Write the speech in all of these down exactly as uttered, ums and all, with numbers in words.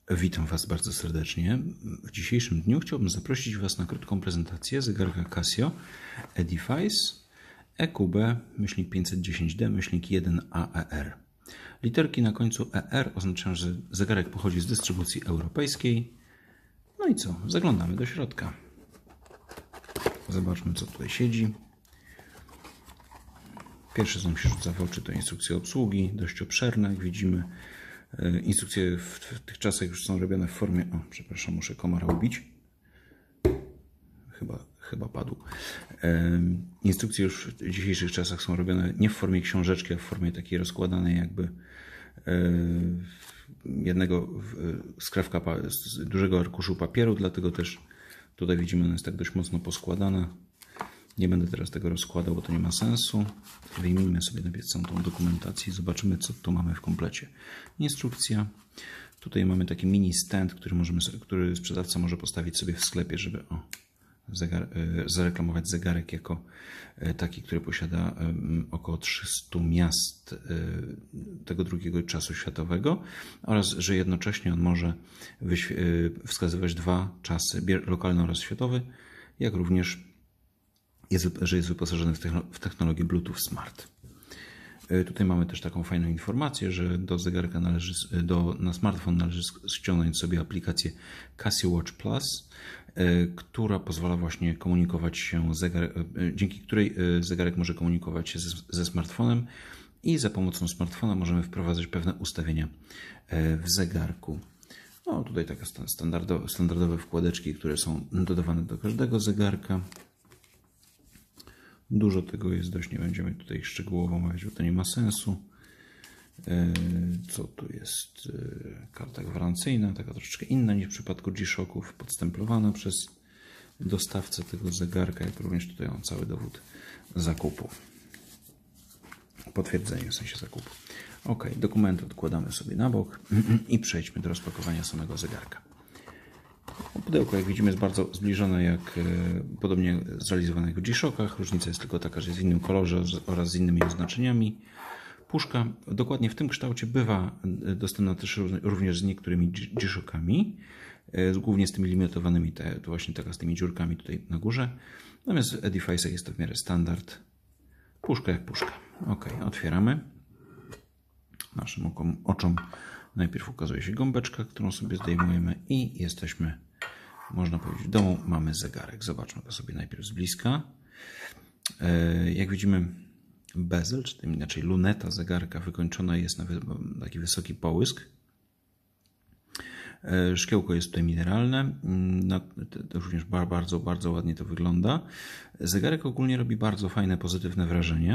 Witam Was bardzo serdecznie. W dzisiejszym dniu chciałbym zaprosić Was na krótką prezentację zegarka Casio Edifice E Q B pięćset dziesięć D jeden A E R. Literki na końcu E R oznaczają, że zegarek pochodzi z dystrybucji europejskiej. No i co? Zaglądamy do środka. Zobaczmy, co tutaj siedzi. Pierwsze, co nam się rzuca w oczy, to instrukcje obsługi, dość obszerne, jak widzimy. Instrukcje w tych czasach już są robione w formie... O, przepraszam, muszę komara ubić. Chyba, chyba padł. Instrukcje już w dzisiejszych czasach są robione nie w formie książeczki, a w formie takiej rozkładanej jakby jednego skrawka z dużego arkuszu papieru, dlatego też tutaj widzimy, ona jest tak dość mocno poskładana. Nie będę teraz tego rozkładał, bo to nie ma sensu. Wyjmijmy sobie najpierw całą tą dokumentację i zobaczymy, co tu mamy w komplecie. Instrukcja. Tutaj mamy taki mini stand, który, możemy, który sprzedawca może postawić sobie w sklepie, żeby o, zegar, zareklamować zegarek jako taki, który posiada około trzysta miast tego drugiego czasu światowego oraz, że jednocześnie on może wskazywać dwa czasy, lokalny oraz światowy, jak również Jest, że jest wyposażony w technologię Bluetooth Smart. Tutaj mamy też taką fajną informację, że do zegarka należy, do, na smartfon należy ściągnąć sobie aplikację Casio Watch Plus, która pozwala właśnie komunikować się, zegar, dzięki której zegarek może komunikować się ze, ze smartfonem i za pomocą smartfona możemy wprowadzać pewne ustawienia w zegarku. No, tutaj takie standardowe, standardowe wkładeczki, które są dodawane do każdego zegarka. Dużo tego jest dość, nie będziemy tutaj szczegółowo omawiać, bo to nie ma sensu. Co tu jest? Karta gwarancyjna, taka troszeczkę inna niż w przypadku G-Shocków, podstemplowana przez dostawcę tego zegarka, jak również tutaj mam cały dowód zakupu. Potwierdzenie w sensie zakupu. Ok, dokumenty odkładamy sobie na bok i przejdźmy do rozpakowania samego zegarka. Pudełko, jak widzimy, jest bardzo zbliżone, jak podobnie zrealizowane jak w G-Shockach. Różnica jest tylko taka, że jest w innym kolorze oraz z innymi oznaczeniami. Puszka dokładnie w tym kształcie bywa dostępna też również z niektórymi G-Shockami, głównie z tymi limitowanymi, to właśnie taka z tymi dziurkami tutaj na górze. Natomiast w Edifice'ach jest to w miarę standard. Puszka jak puszka. Ok, otwieramy. Naszym okom, oczom najpierw ukazuje się gąbeczka, którą sobie zdejmujemy i jesteśmy, można powiedzieć, w domu. Mamy zegarek. Zobaczmy go sobie najpierw z bliska. Jak widzimy, bezel, czy tym inaczej luneta zegarka wykończona jest na taki wysoki połysk. Szkiełko jest tutaj mineralne. To również bardzo, bardzo ładnie to wygląda. Zegarek ogólnie robi bardzo fajne, pozytywne wrażenie.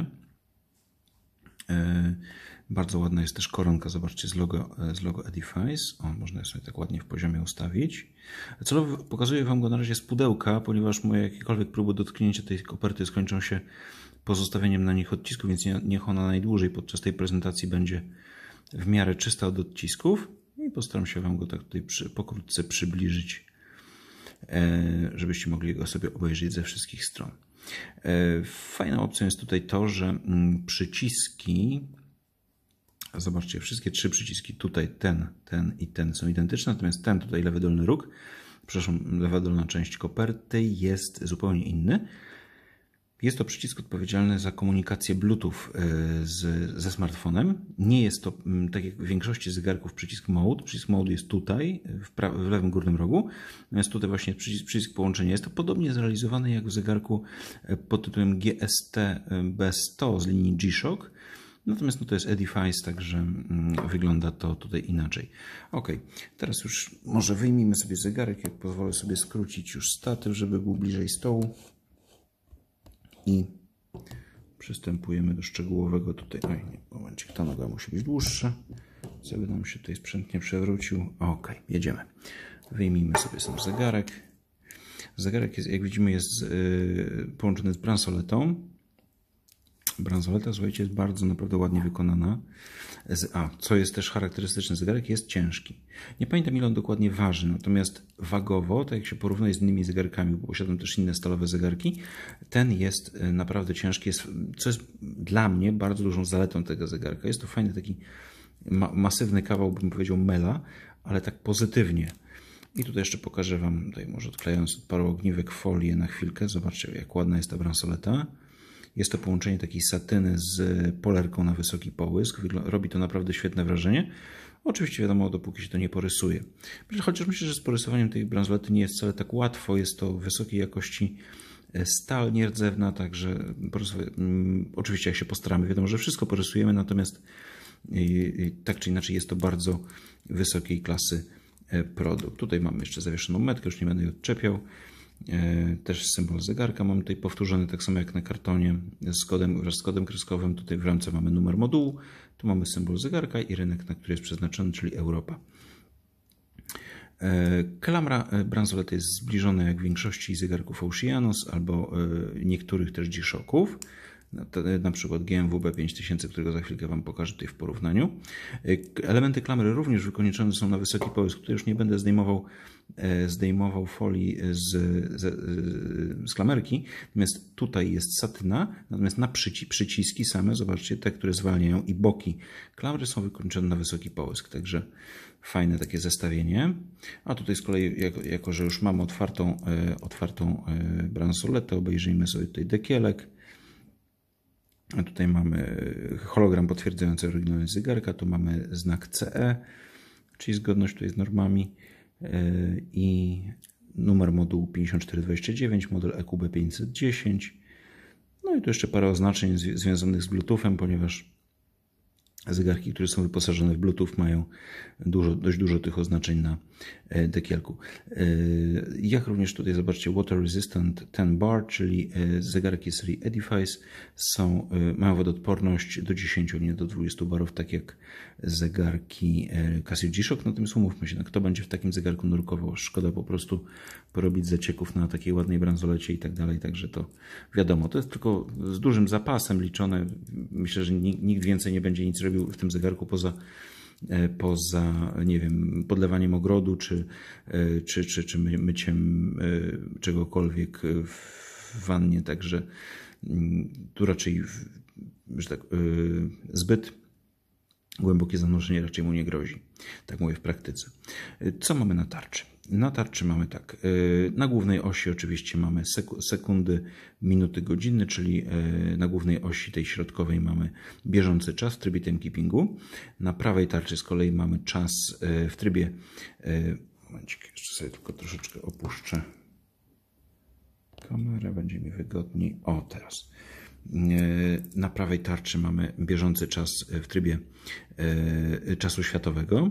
Bardzo ładna jest też koronka, zobaczcie, z logo, z logo Edifice. O, można sobie tak ładnie w poziomie ustawić. Celowo pokazuję Wam go na razie z pudełka, ponieważ moje jakiekolwiek próby dotknięcia tej koperty skończą się pozostawieniem na nich odcisków, więc niech ona najdłużej podczas tej prezentacji będzie w miarę czysta od odcisków. I postaram się Wam go tak tutaj przy, pokrótce przybliżyć, żebyście mogli go sobie obejrzeć ze wszystkich stron. Fajną opcją jest tutaj to, że przyciski, zobaczcie, wszystkie trzy przyciski, tutaj ten, ten i ten są identyczne, natomiast ten tutaj lewy dolny róg, przepraszam, lewa dolna część koperty jest zupełnie inny. Jest to przycisk odpowiedzialny za komunikację Bluetooth z, ze smartfonem. Nie jest to, tak jak w większości zegarków, przycisk Mode. Przycisk Mode jest tutaj, w, pra- w lewym górnym rogu. Natomiast tutaj właśnie przycisk, przycisk połączenia. Jest to podobnie zrealizowane jak w zegarku pod tytułem G S T B sto z linii G-Shock. Natomiast no to jest Edifice, także wygląda to tutaj inaczej. Ok, teraz już może wyjmijmy sobie zegarek, jak pozwolę sobie skrócić już statyw, żeby był bliżej stołu. I przystępujemy do szczegółowego tutaj. Oj, nie, momencik, ta noga musi być dłuższa, żeby nam się tutaj sprzętnie przewrócił. Ok, jedziemy. Wyjmijmy sobie sam zegarek. Zegarek, jest, jak widzimy, jest yy, połączony z bransoletą. Bransoleta, słuchajcie, jest bardzo naprawdę ładnie wykonana. A, co jest też charakterystyczne, zegarek jest ciężki. Nie pamiętam, ile on dokładnie waży, natomiast wagowo, tak jak się porównuje z innymi zegarkami, bo posiadam też inne stalowe zegarki, ten jest naprawdę ciężki, jest, co jest dla mnie bardzo dużą zaletą tego zegarka. Jest to fajny taki ma masywny kawał, bym powiedział, mela, ale tak pozytywnie. I tutaj jeszcze pokażę Wam, tutaj może odklejając od paru ogniwek folię na chwilkę. Zobaczcie, jak ładna jest ta bransoleta. Jest to połączenie takiej satyny z polerką na wysoki połysk. Robi to naprawdę świetne wrażenie. Oczywiście wiadomo, dopóki się to nie porysuje. Chociaż myślę, że z porysowaniem tej bransolety nie jest wcale tak łatwo. Jest to wysokiej jakości stal nierdzewna, także oczywiście jak się postaramy, wiadomo, że wszystko porysujemy, natomiast tak czy inaczej jest to bardzo wysokiej klasy produkt. Tutaj mamy jeszcze zawieszoną metkę, już nie będę jej odczepiał. Też symbol zegarka mamy tutaj powtórzony, tak samo jak na kartonie, z kodem, wraz z kodem kreskowym. Tutaj w ramce mamy numer modułu, tu mamy symbol zegarka i rynek, na który jest przeznaczony, czyli Europa. Klamra bransolety jest zbliżona jak w większości zegarków Oceanos albo niektórych też G-Shocków. Na przykład G M W B pięć tysięcy, którego za chwilkę Wam pokażę tutaj w porównaniu. Elementy klamry również wykończone są na wysoki połysk. Tutaj już nie będę zdejmował, zdejmował folii z, z, z klamerki. Natomiast tutaj jest satyna, natomiast na przyci przyciski same, zobaczcie, te, które zwalniają, i boki klamry są wykończone na wysoki połysk. Także fajne takie zestawienie. A tutaj z kolei, jako, jako że już mam otwartą, otwartą bransoletę, obejrzyjmy sobie tutaj dekielek. A tutaj mamy hologram potwierdzający oryginalność zegarka, tu mamy znak C E, czyli zgodność tutaj z normami, i numer modułu pięćdziesiąt cztery dwadzieścia dziewięć, model E Q B pięćset dziesięć. No i tu jeszcze parę oznaczeń związanych z Bluetoothem, ponieważ zegarki, które są wyposażone w Bluetooth, mają dużo, dość dużo tych oznaczeń na dekielku. Jak również tutaj zobaczcie Water Resistant ten bar, czyli zegarki serii Edifice są, mają wodoodporność do dziesięciu, nie do dwudziestu barów, tak jak zegarki Casio G-Shock. Natomiast umówmy się, no, kto będzie w takim zegarku nurkował? Szkoda po prostu porobić zacieków na takiej ładnej bransolecie i tak dalej. Także to wiadomo, to jest tylko z dużym zapasem liczone. Myślę, że nikt więcej nie będzie nic robił w tym zegarku poza poza, nie wiem, podlewaniem ogrodu, czy, czy, czy, czy myciem czegokolwiek w wannie. Także tu raczej, że tak, zbyt głębokie zanurzenie raczej mu nie grozi. Tak mówię w praktyce. Co mamy na tarczy? Na tarczy mamy tak, na głównej osi oczywiście mamy sekundy, minuty, godziny, czyli na głównej osi tej środkowej mamy bieżący czas w trybie timekeepingu. Na prawej tarczy z kolei mamy czas w trybie, momencik, jeszcze sobie tylko troszeczkę opuszczę kamerę, będzie mi wygodniej. O, teraz. Na prawej tarczy mamy bieżący czas w trybie czasu światowego.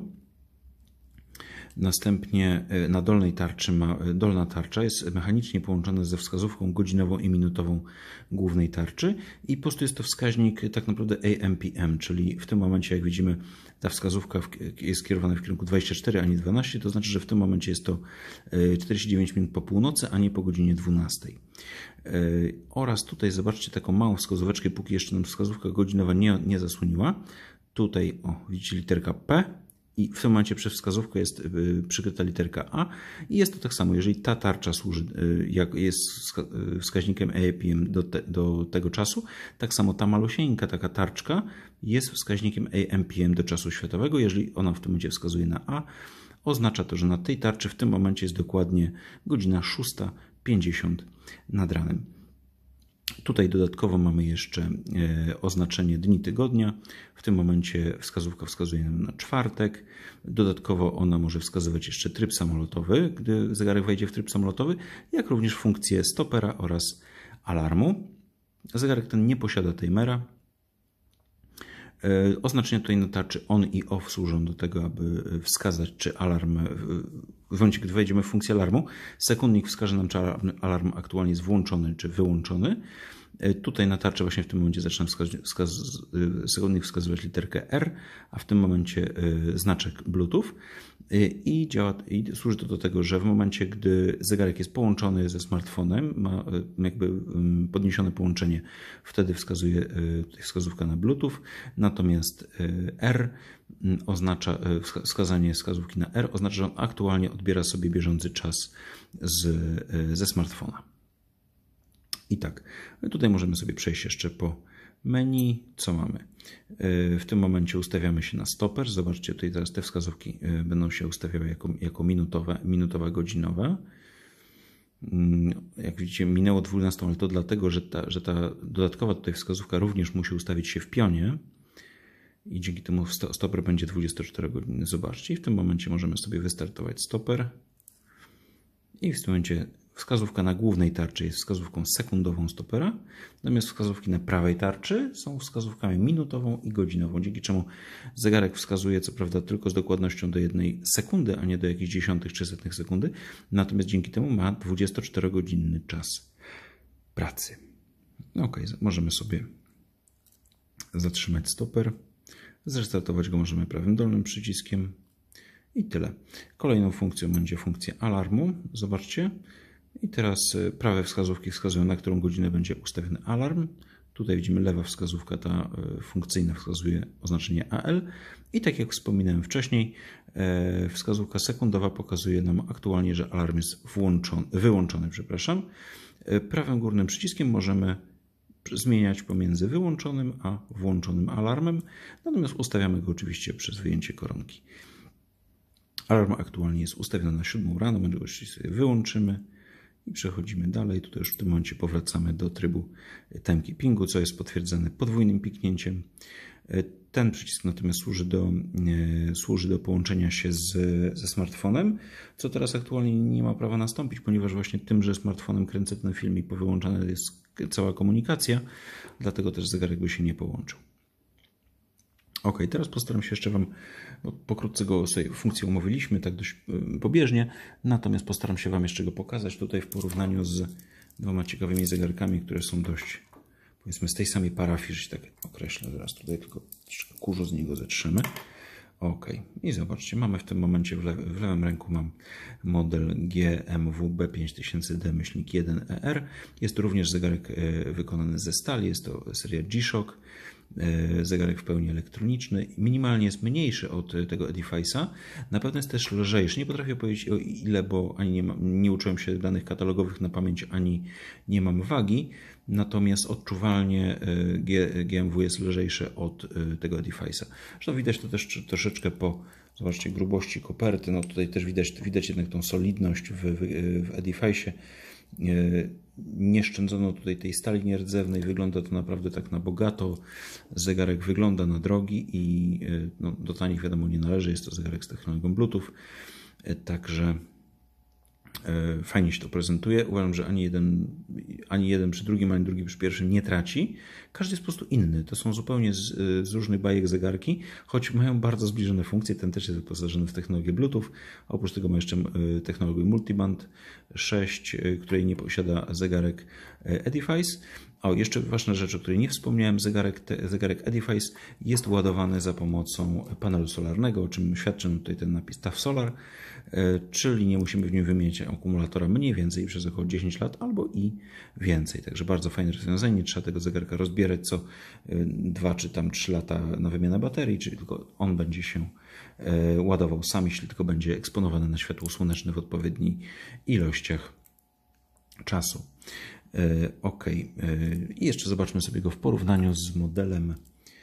Następnie na dolnej tarczy ma, dolna tarcza jest mechanicznie połączona ze wskazówką godzinową i minutową głównej tarczy i po prostu jest to wskaźnik tak naprawdę A M P M, czyli w tym momencie, jak widzimy, ta wskazówka jest skierowana w kierunku dwadzieścia cztery, a nie dwanaście, to znaczy, że w tym momencie jest to czterdzieści dziewięć minut po północy, a nie po godzinie dwunastej. Oraz tutaj zobaczcie taką małą wskazóweczkę, póki jeszcze nam wskazówka godzinowa nie, nie zasłoniła. Tutaj, o, widzicie literka P. I w tym momencie przez wskazówkę jest przykryta literka A i jest to tak samo, jeżeli ta tarcza służy, jak jest wskaźnikiem A M P M do, te, do tego czasu, tak samo ta malusieńka taka tarczka jest wskaźnikiem A M P M do czasu światowego. Jeżeli ona w tym momencie wskazuje na A, oznacza to, że na tej tarczy w tym momencie jest dokładnie godzina szósta pięćdziesiąt nad ranem. Tutaj dodatkowo mamy jeszcze oznaczenie dni tygodnia. W tym momencie wskazówka wskazuje nam na czwartek. Dodatkowo ona może wskazywać jeszcze tryb samolotowy, gdy zegarek wejdzie w tryb samolotowy, jak również funkcję stopera oraz alarmu. Zegarek ten nie posiada timera. Oznaczenia tutaj na tarczy on i off służą do tego, aby wskazać, czy alarm, w momencie, gdy wejdziemy w funkcję alarmu, sekundnik wskaże nam, czy alarm, alarm aktualnie jest włączony, czy wyłączony. Tutaj na tarczy właśnie w tym momencie zaczyna wskaz wskaz sekundnik wskazywać literkę R, a w tym momencie znaczek Bluetooth i, działa, i służy to do tego, że w momencie, gdy zegarek jest połączony ze smartfonem, ma jakby podniesione połączenie, wtedy wskazuje wskazówka na Bluetooth, natomiast R oznacza, wskazanie wskazówki na R oznacza, że on aktualnie odbiera sobie bieżący czas z, ze smartfona. I tak, tutaj możemy sobie przejść jeszcze po Menu, co mamy? W tym momencie ustawiamy się na stoper. Zobaczcie, tutaj teraz te wskazówki będą się ustawiały jako, jako minutowe, minutowa, godzinowa. Jak widzicie, minęło dwunastą, ale to dlatego, że ta, że ta dodatkowa tutaj wskazówka również musi ustawić się w pionie i dzięki temu stoper będzie dwudziestoczterogodzinny. Zobaczcie, i w tym momencie możemy sobie wystartować stoper i w tym momencie wskazówka na głównej tarczy jest wskazówką sekundową stopera, natomiast wskazówki na prawej tarczy są wskazówkami minutową i godzinową, dzięki czemu zegarek wskazuje co prawda tylko z dokładnością do jednej sekundy, a nie do jakichś dziesiątych czy setnych sekundy, natomiast dzięki temu ma dwudziestoczterogodzinny czas pracy. Ok, możemy sobie zatrzymać stoper, zrestartować go możemy prawym dolnym przyciskiem i tyle. Kolejną funkcją będzie funkcja alarmu, zobaczcie. I teraz prawe wskazówki wskazują, na którą godzinę będzie ustawiony alarm. Tutaj widzimy lewa wskazówka, ta funkcyjna wskazuje oznaczenie A L. I tak jak wspominałem wcześniej, wskazówka sekundowa pokazuje nam aktualnie, że alarm jest włączony, wyłączony. Przepraszam. Prawym górnym przyciskiem możemy zmieniać pomiędzy wyłączonym a włączonym alarmem. Natomiast ustawiamy go oczywiście przez wyjęcie koronki. Alarm aktualnie jest ustawiony na siódmą rano, my go sobie wyłączymy. I przechodzimy dalej. Tutaj już w tym momencie powracamy do trybu timekeepingu, co jest potwierdzone podwójnym piknięciem. Ten przycisk natomiast służy do, służy do połączenia się z, ze smartfonem, co teraz aktualnie nie ma prawa nastąpić, ponieważ właśnie tymże smartfonem kręcę ten film i powyłączana jest cała komunikacja, dlatego też zegarek by się nie połączył. Ok, teraz postaram się jeszcze Wam, bo pokrótce go sobie funkcję omówiliśmy tak dość pobieżnie, natomiast postaram się Wam jeszcze go pokazać tutaj w porównaniu z dwoma ciekawymi zegarkami, które są dość, powiedzmy, z tej samej parafii, że się tak określę. Zaraz tutaj tylko kurzu z niego zetrzymy. Ok, i zobaczcie, mamy w tym momencie w, lew w lewym ręku mam model G M W B pięć tysięcy D jeden E R. Jest to również zegarek wykonany ze stali, jest to seria G-Shock. Zegarek w pełni elektroniczny, minimalnie jest mniejszy od tego Edifice'a, na pewno jest też lżejszy. Nie potrafię powiedzieć o ile, bo ani nie, mam, nie uczyłem się danych katalogowych na pamięć, ani nie mam wagi, natomiast odczuwalnie G M W jest lżejszy od tego Edifice'a. Zresztą widać to też troszeczkę po, zobaczcie, grubości koperty, no tutaj też widać, widać jednak tą solidność w, w, w Edifice'ie. Nie szczędzono tutaj tej stali nierdzewnej, wygląda to naprawdę tak na bogato. Zegarek wygląda na drogi i no, do tanich wiadomo nie należy, jest to zegarek z technologią Bluetooth, także fajnie się to prezentuje. Uważam, że ani jeden, ani jeden przy drugim, ani drugi przy pierwszym nie traci. Każdy jest po prostu inny. To są zupełnie z, z różnych bajek zegarki, choć mają bardzo zbliżone funkcje. Ten też jest wyposażony w technologię Bluetooth. Oprócz tego ma jeszcze technologię Multiband sześć, której nie posiada zegarek Edifice. O, jeszcze ważna rzecz, o której nie wspomniałem, zegarek, te, zegarek Edifice jest ładowany za pomocą panelu solarnego, o czym świadczy tutaj ten napis T A F Solar, czyli nie musimy w nim wymieniać akumulatora mniej więcej przez około dziesięć lat albo i więcej. Także bardzo fajne rozwiązanie, nie trzeba tego zegarka rozbierać co dwa czy tam trzy lata na wymianę baterii, czyli tylko on będzie się ładował sam, jeśli tylko będzie eksponowany na światło słoneczne w odpowiednich ilościach czasu. Ok, i jeszcze zobaczmy sobie go w porównaniu z modelem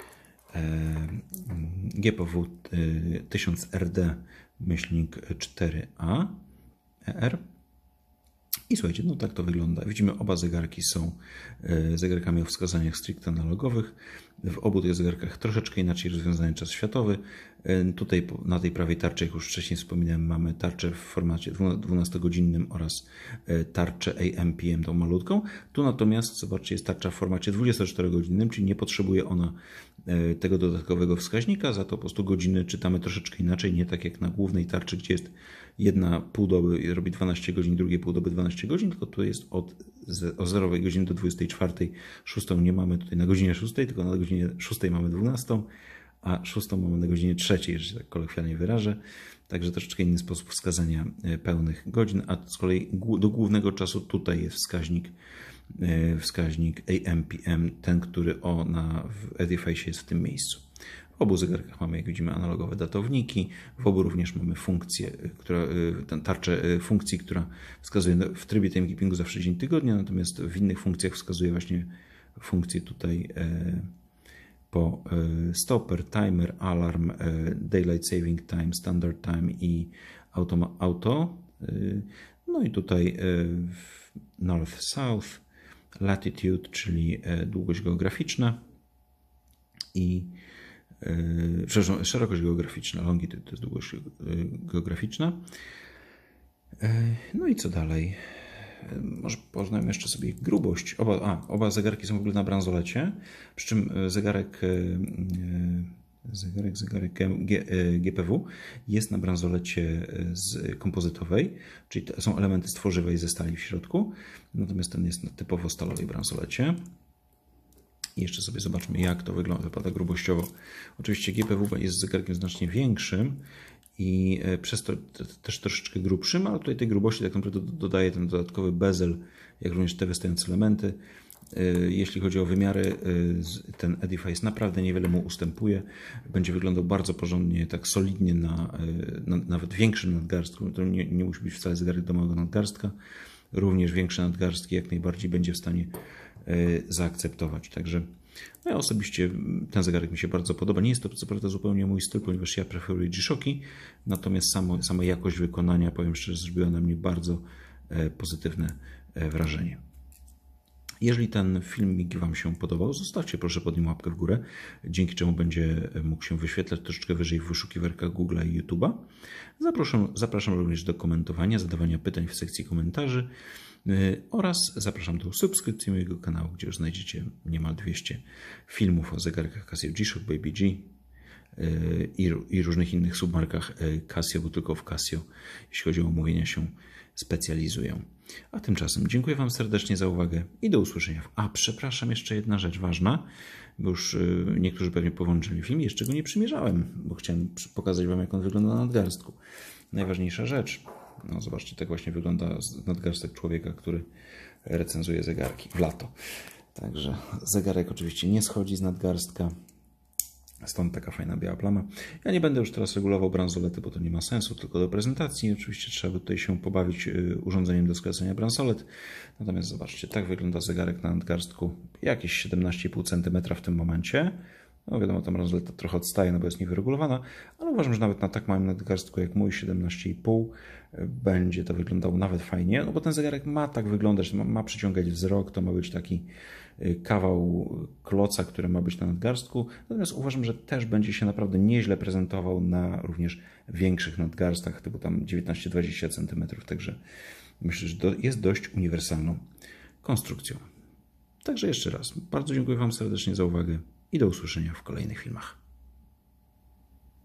G P W tysiąc R D cztery A E R. I słuchajcie, no tak to wygląda. Widzimy, oba zegarki są zegarkami o wskazaniach stricte analogowych. W obu tych zegarkach troszeczkę inaczej rozwiązany czas światowy. Tutaj na tej prawej tarczy, jak już wcześniej wspominałem, mamy tarczę w formacie dwunastogodzinnym oraz tarczę A M P M, tą malutką. Tu natomiast, zobaczcie, jest tarcza w formacie dwudziestoczterogodzinnym, czyli nie potrzebuje ona tego dodatkowego wskaźnika, za to po prostu godziny czytamy troszeczkę inaczej, nie tak jak na głównej tarczy, gdzie jest jedna pół doby robi dwanaście godzin, drugie pół doby dwanaście godzin, tylko tu jest od o zerowej godziny do dwudziestej czwartej. Szóstą nie mamy tutaj na godzinie szóstej, tylko na godzinie szóstej mamy dwunastą, a szóstą mamy na godzinie trzeciej, że się tak kolokwialnie wyrażę. Także troszeczkę inny sposób wskazania pełnych godzin, a z kolei do głównego czasu tutaj jest wskaźnik wskaźnik A M P M, ten, który o, na, w Edifice jest w tym miejscu. W obu zegarkach mamy, jak widzimy, analogowe datowniki. W obu również mamy funkcję, która, tę tarczę funkcji, która wskazuje w trybie timekeepingu zawsze dzień tygodnia, natomiast w innych funkcjach wskazuje właśnie funkcje tutaj po stopper, timer, alarm, daylight saving time, standard time i auto. auto. No i tutaj north, south, latitude, czyli długość geograficzna i przepraszam, szerokość geograficzna, longitude to jest długość geograficzna. No i co dalej? Może poznajmy jeszcze sobie ich grubość. Oba, a, oba zegarki są w ogóle na bransolecie, przy czym zegarek, zegarek, zegarek G P W jest na bransolecie z kompozytowej, czyli są elementy stworzywej ze stali w środku, natomiast ten jest na typowo stalowej bransolecie. I jeszcze sobie zobaczmy, jak to wygląda, wypada grubościowo. Oczywiście G P W jest zegarkiem znacznie większym i przez to też troszeczkę grubszym, ale tutaj tej grubości tak naprawdę dodaje ten dodatkowy bezel, jak również te wystające elementy. Jeśli chodzi o wymiary, ten Edifice naprawdę niewiele mu ustępuje. Będzie wyglądał bardzo porządnie, tak solidnie na, na nawet większym nadgarstku. To nie, nie musi być wcale zegarek do małego nadgarstka. Również większe nadgarstki jak najbardziej będzie w stanie zaakceptować. Także no ja osobiście ten zegarek mi się bardzo podoba. Nie jest to co prawda zupełnie mój styl, ponieważ ja preferuję G-Shocki, natomiast samo, sama jakość wykonania, powiem szczerze, zrobiła na mnie bardzo pozytywne wrażenie. Jeżeli ten filmik Wam się podobał, zostawcie proszę pod nim łapkę w górę, dzięki czemu będzie mógł się wyświetlać troszeczkę wyżej w wyszukiwarkach Google'a i YouTube'a. Zapraszam, zapraszam również do komentowania, zadawania pytań w sekcji komentarzy oraz zapraszam do subskrypcji mojego kanału, gdzie już znajdziecie niemal dwieście filmów o zegarkach Casio G-Shock, Baby G i, i różnych innych submarkach Casio, bo tylko w Casio, jeśli chodzi o omówienia, się specjalizują. A tymczasem dziękuję Wam serdecznie za uwagę i do usłyszenia. A przepraszam, jeszcze jedna rzecz ważna, bo już niektórzy pewnie powłączyli film, jeszcze go nie przymierzałem, bo chciałem pokazać Wam, jak on wygląda na nadgarstku. Najważniejsza rzecz. No zobaczcie, tak właśnie wygląda nadgarstek człowieka, który recenzuje zegarki w lato. Także zegarek oczywiście nie schodzi z nadgarstka. Stąd taka fajna biała plama. Ja nie będę już teraz regulował bransolety, bo to nie ma sensu, tylko do prezentacji. Oczywiście trzeba by tutaj się pobawić urządzeniem do skracania bransolet. Natomiast zobaczcie, tak wygląda zegarek na nadgarstku. Jakieś siedemnaście i pół centymetra w tym momencie. No wiadomo, ta bransoleta trochę odstaje, no bo jest niewyregulowana, ale uważam, że nawet na tak małym nadgarstku jak mój, siedemnaście i pół, będzie to wyglądało nawet fajnie, no bo ten zegarek ma tak wyglądać, ma, ma przyciągać wzrok, to ma być taki kawał kloca, który ma być na nadgarstku, natomiast uważam, że też będzie się naprawdę nieźle prezentował na również większych nadgarstach, typu tam dziewiętnaście do dwudziestu centymetrów, także myślę, że to jest dość uniwersalną konstrukcją. Także jeszcze raz, bardzo dziękuję Wam serdecznie za uwagę i do usłyszenia w kolejnych filmach.